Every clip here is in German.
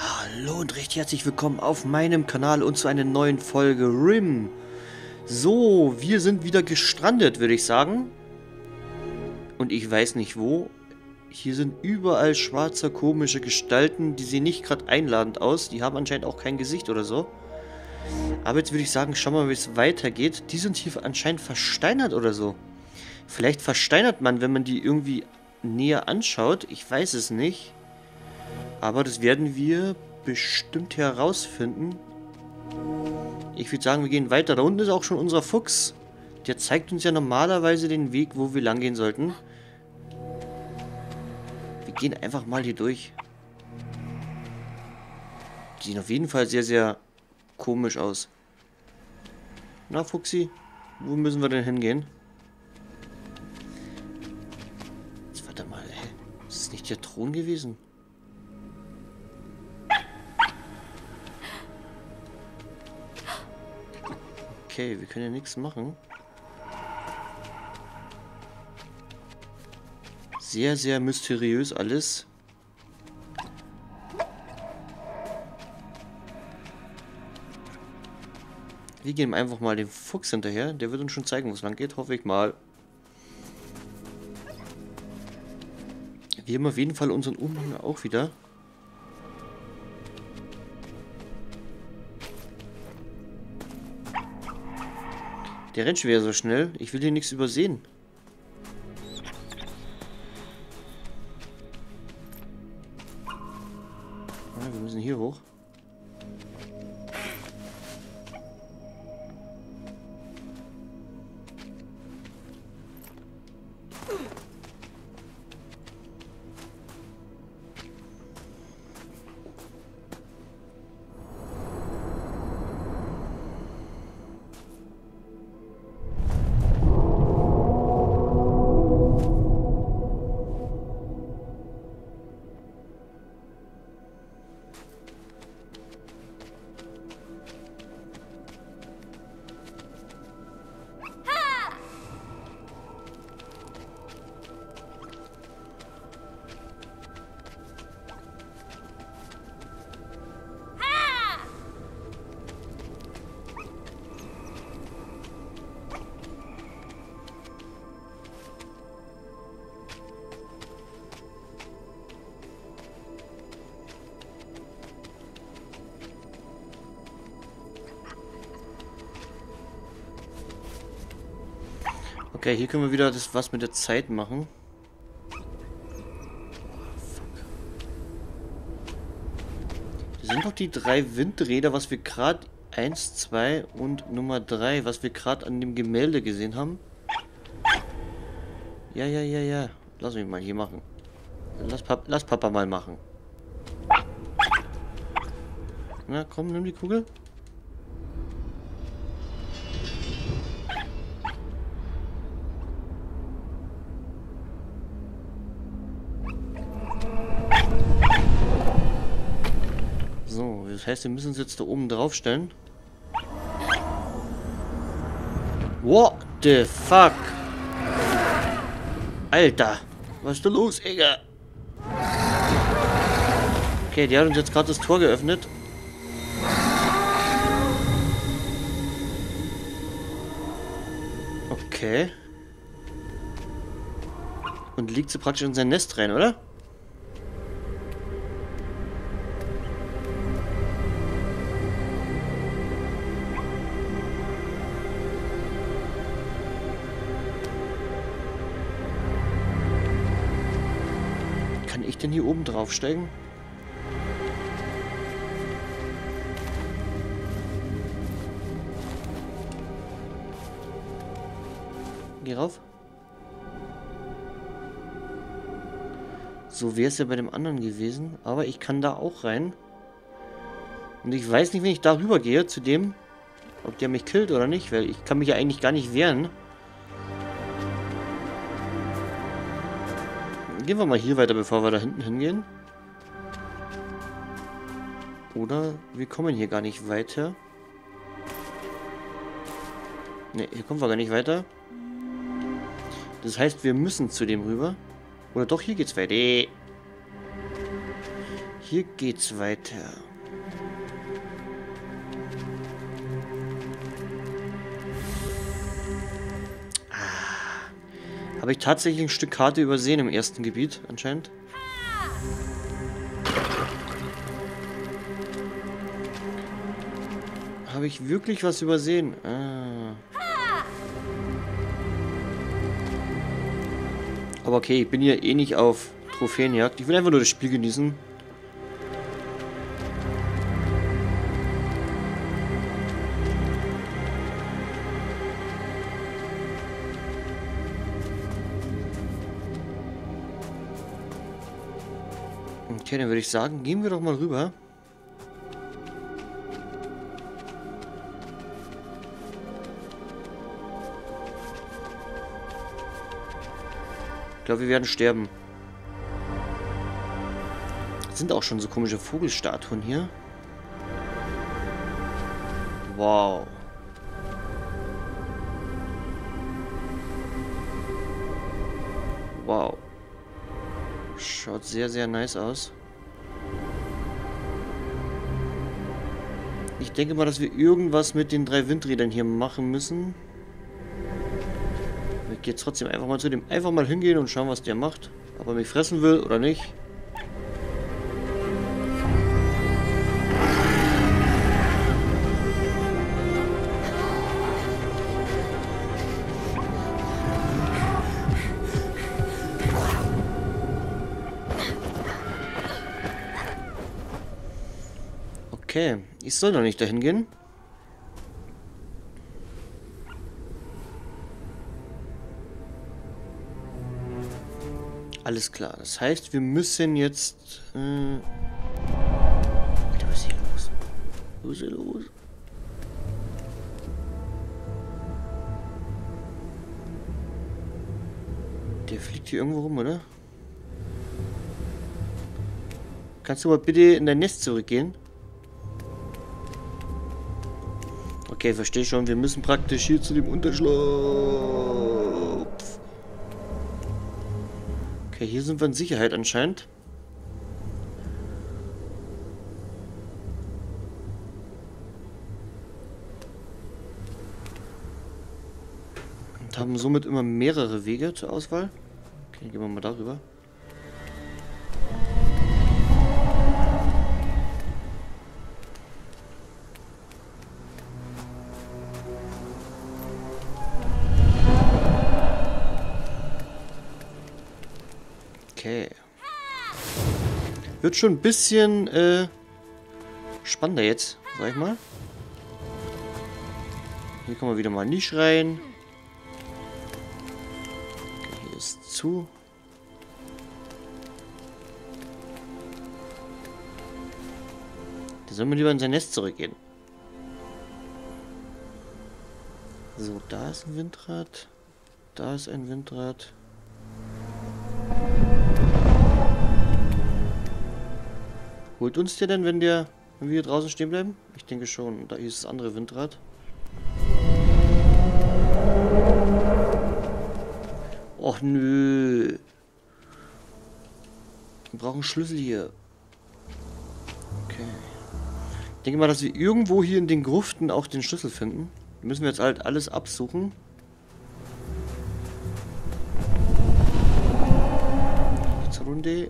Hallo und recht herzlich willkommen auf meinem Kanal und zu einer neuen Folge RIM. So, wir sind wieder gestrandet, würde ich sagen. Und ich weiß nicht wo. Hier sind überall schwarze, komische Gestalten, die sehen nicht gerade einladend aus. Die haben anscheinend auch kein Gesicht oder so. Aber jetzt würde ich sagen, schauen wir mal, wie es weitergeht. Die sind hier anscheinend versteinert oder so. Vielleicht versteinert man, wenn man die irgendwie näher anschaut. Ich weiß es nicht. Aber das werden wir bestimmt herausfinden. Ich würde sagen, wir gehen weiter. Da unten ist auch schon unser Fuchs. Der zeigt uns ja normalerweise den Weg, wo wir lang gehen sollten. Wir gehen einfach mal hier durch. Die sehen auf jeden Fall sehr, sehr komisch aus. Na, Fuchsi, wo müssen wir denn hingehen? Jetzt warte mal, hä? Ist es nicht der Thron gewesen? Okay, wir können ja nichts machen. Sehr, sehr mysteriös alles. Wir gehen einfach mal dem Fuchs hinterher. Der wird uns schon zeigen, wo es lang geht, hoffe ich mal. Wir haben auf jeden Fall unseren Umhang auch wieder. Der rennt schon wieder so schnell. Ich will hier nichts übersehen. Ah, wir müssen hier hoch. Okay, hier können wir wieder das was mit der Zeit machen. Das sind doch die 3 Windräder, was wir gerade 1, 2 und Nummer 3, was wir gerade an dem Gemälde gesehen haben. Ja, ja, ja, ja. Lass mich mal hier machen. Lass Papa mal machen. Na, komm, nimm die Kugel. So, das heißt, wir müssen uns jetzt da oben drauf stellen. What the fuck? Alter, was ist da los, Digga? Okay, die hat uns jetzt gerade das Tor geöffnet. Okay. Und liegt sie praktisch in sein Nest rein, oder? Kann ich denn hier oben draufsteigen? Geh rauf. So wäre es ja bei dem anderen gewesen. Aber ich kann da auch rein. Und ich weiß nicht, wenn ich darüber gehe, zu dem, ob der mich killt oder nicht. Weil ich kann mich ja eigentlich gar nicht wehren. Gehen wir mal hier weiter, bevor wir da hinten hingehen. Oder wir kommen hier gar nicht weiter. Ne, hier kommen wir gar nicht weiter. Das heißt, wir müssen zu dem rüber. Oder doch, hier geht's weiter. hier geht's weiter. Habe ich tatsächlich ein Stück Karte übersehen im ersten Gebiet, anscheinend. Habe ich wirklich was übersehen? Ah. Aber okay, ich bin hier eh nicht auf Trophäenjagd. Ich will einfach nur das Spiel genießen. Okay, dann würde ich sagen, gehen wir doch mal rüber. Ich glaube, wir werden sterben. Sind auch schon so komische Vogelstatuen hier. Wow. Wow. Schaut sehr, sehr nice aus. Ich denke mal, dass wir irgendwas mit den 3 Windrädern hier machen müssen. Ich gehe jetzt trotzdem einfach mal zu dem. Einfach mal hingehen und schauen, was der macht. Ob er mich fressen will oder nicht. Okay, ich soll doch nicht dahin gehen. Alles klar, das heißt, wir müssen jetzt... Alter, was ist hier los? Was ist hier los? Der fliegt hier irgendwo rum, oder? Kannst du mal bitte in dein Nest zurückgehen? Okay, verstehe schon. Wir müssen praktisch hier zu dem Unterschlupf. Okay, hier sind wir in Sicherheit anscheinend. Und haben somit immer mehrere Wege zur Auswahl. Okay, gehen wir mal darüber. Okay. Wird schon ein bisschen spannender jetzt, sag ich mal. Hier kommen wir wieder mal nicht rein. Okay, hier ist zu. Da sollen wir lieber in sein Nest zurückgehen. So, da ist ein Windrad. Da ist ein Windrad. Holt uns der denn, wenn wir hier draußen stehen bleiben? Ich denke schon. Da ist das andere Windrad. Och nö. Wir brauchen Schlüssel hier. Okay. Ich denke mal, dass wir irgendwo hier in den Gruften auch den Schlüssel finden. Da müssen wir jetzt halt alles absuchen. Letzte Runde.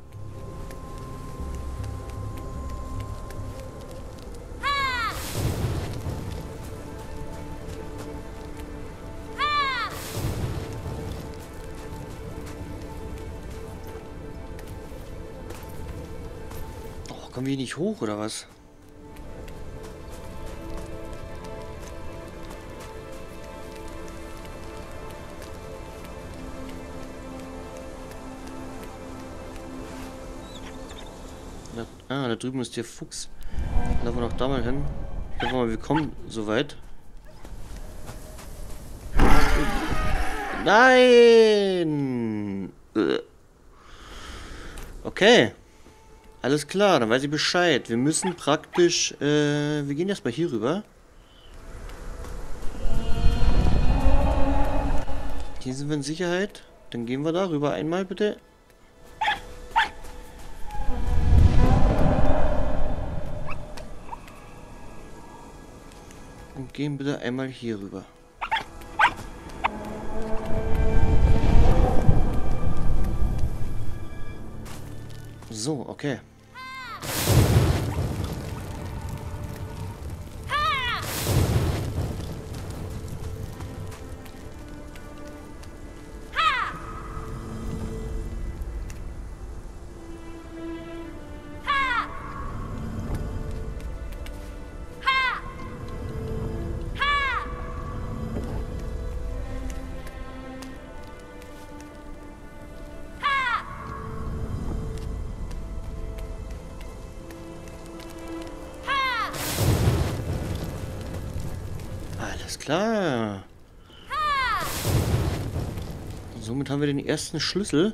Kommen wir nicht hoch, oder was? Da drüben ist der Fuchs. Laufen wir noch da mal hin. Ich hoffe mal, wir kommen soweit. Nein! Okay. Alles klar, dann weiß ich Bescheid. Wir müssen praktisch, wir gehen erstmal hier rüber. Hier sind wir in Sicherheit. Dann gehen wir da rüber einmal, bitte. gehen bitte einmal hier rüber. So, okay. Alles klar. Somit haben wir den ersten Schlüssel.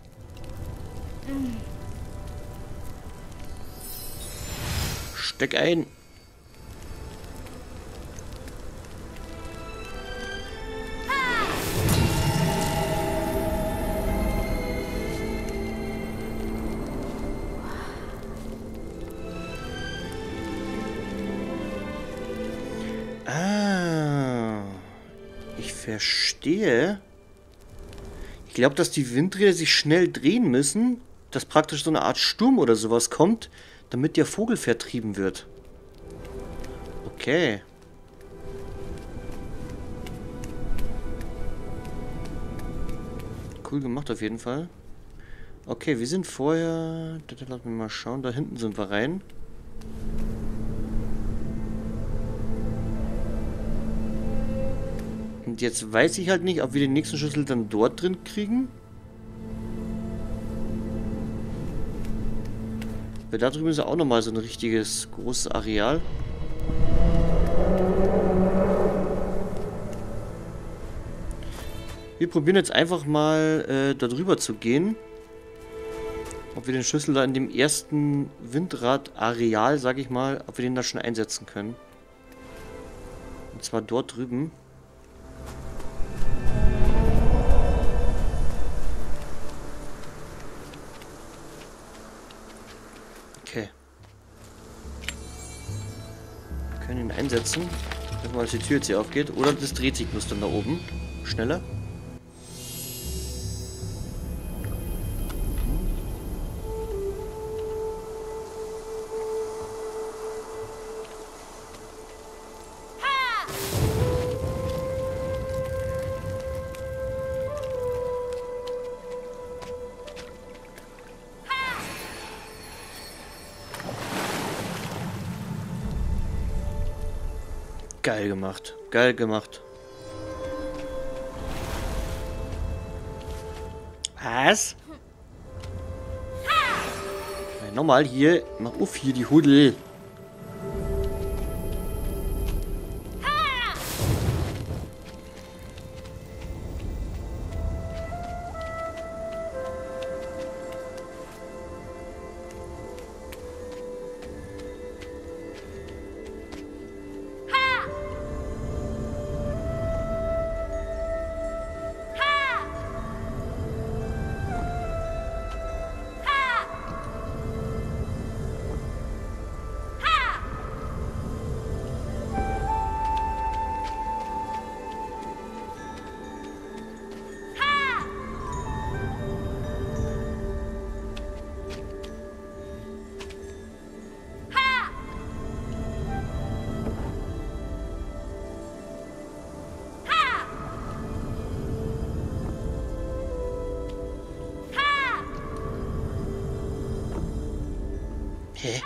Steck ein. Ich verstehe. Ich glaube, dass die Windräder sich schnell drehen müssen, dass praktisch so eine Art Sturm oder sowas kommt, damit der Vogel vertrieben wird. Okay. Cool gemacht auf jeden Fall. Okay, wir sind vorher... Lass mich mal schauen, da hinten sind wir rein. Und jetzt weiß ich halt nicht, ob wir den nächsten Schlüssel dann dort drin kriegen. Weil da drüben ist ja auch nochmal so ein richtiges großes Areal. Wir probieren jetzt einfach mal da drüber zu gehen. Ob wir den Schlüssel da in dem ersten Windradareal, sag ich mal, ob wir den da schon einsetzen können. Und zwar dort drüben. Okay. Wir können ihn einsetzen. Hoffen wir, dass die Tür jetzt hier aufgeht. Oder das dreht sich bloß dann da oben. Schneller. Geil gemacht. Geil gemacht. Was? Ja, nochmal hier. Mach auf hier die Huddel. Hä?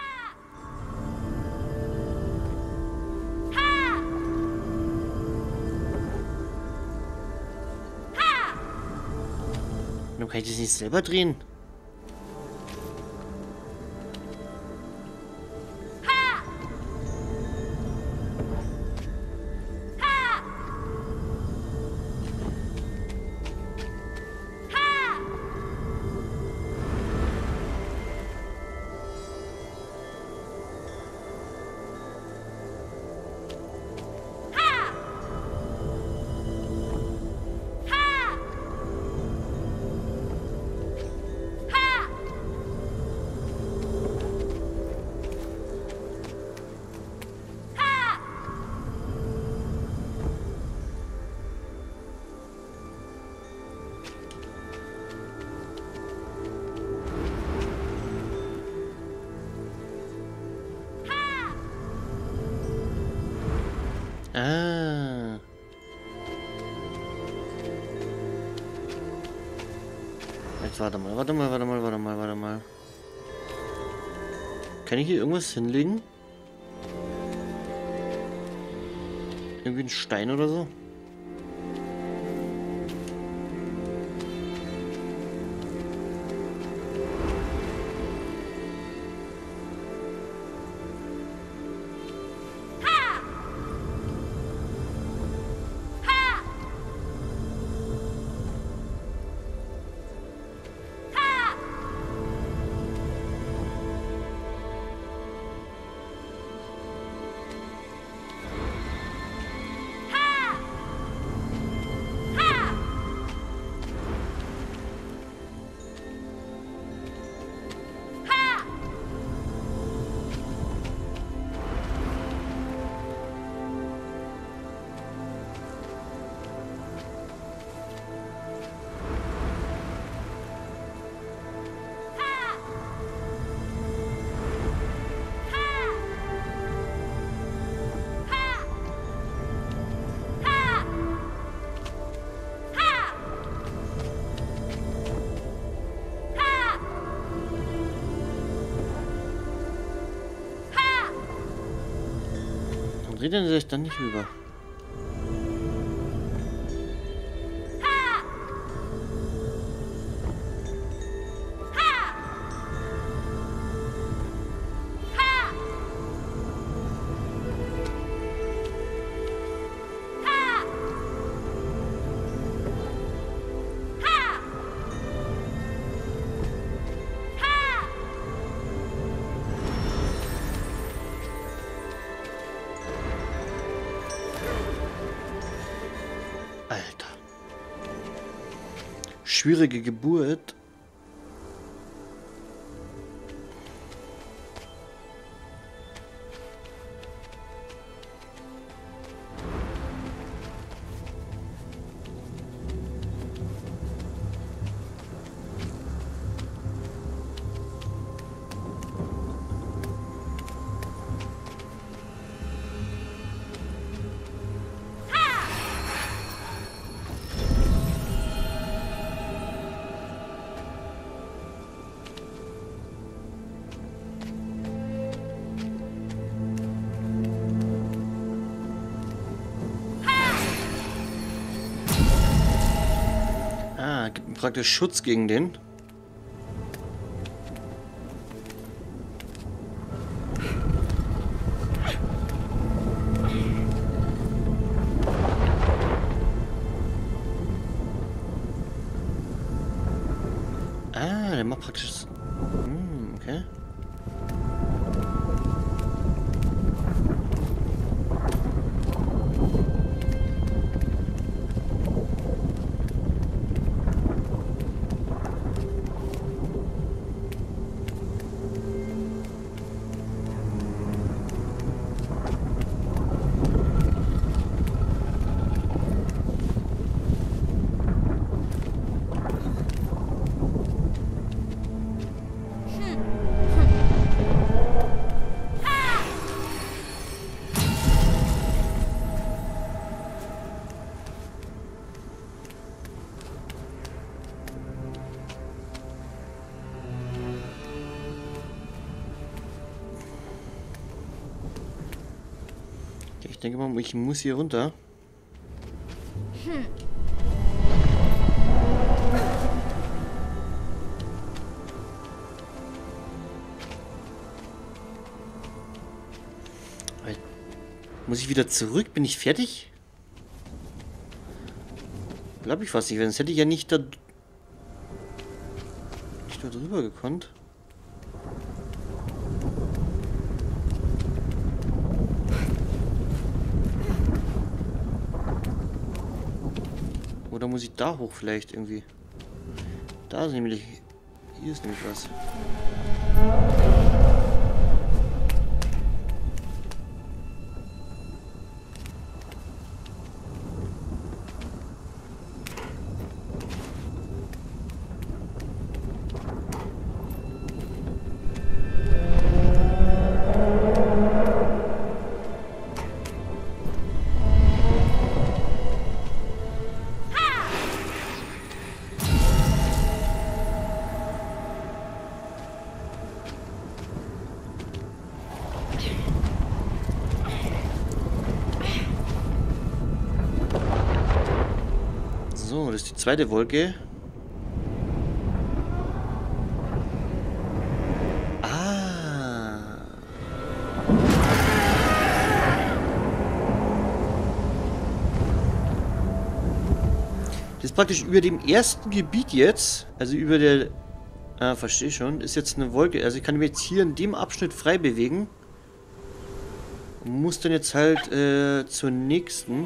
Warum kann ich das nicht selber drehen? Ah. Jetzt warte mal. Kann ich hier irgendwas hinlegen? Irgendwie ein Stein oder so? Dreht er sich dann nicht rüber? Alter. Schwierige Geburt. Gibt mir praktisch Schutz gegen den. Ah, der macht praktisch... okay. Ich denke mal, ich muss hier runter. Muss ich wieder zurück? Bin ich fertig? Glaube ich fast nicht. Sonst hätte ich ja nicht da drüber gekonnt. Oder muss ich da hoch vielleicht irgendwie? Da ist nämlich... Hier ist nämlich was. das ist die zweite Wolke. Ah. Das ist praktisch über dem ersten Gebiet jetzt, also über der... Ah, verstehe schon. Ist jetzt eine Wolke. Also ich kann mich jetzt hier in dem Abschnitt frei bewegen. Und muss dann jetzt halt zur nächsten.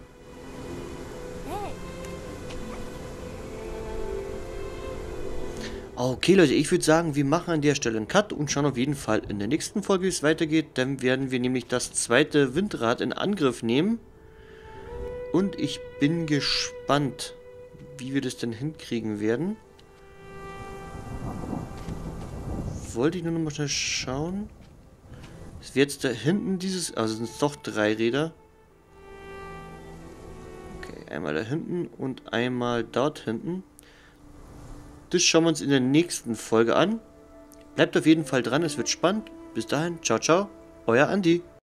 Okay, Leute, ich würde sagen, wir machen an der Stelle einen Cut und schauen auf jeden Fall in der nächsten Folge, wie es weitergeht. Dann werden wir nämlich das zweite Windrad in Angriff nehmen. Und ich bin gespannt, wie wir das denn hinkriegen werden. Wollte ich nur noch mal schnell schauen. Es wird jetzt da hinten dieses... Also sind es doch 3 Räder. Okay, einmal da hinten und einmal dort hinten. Das schauen wir uns in der nächsten Folge an. Bleibt auf jeden Fall dran, es wird spannend. Bis dahin, ciao, ciao, euer Andi.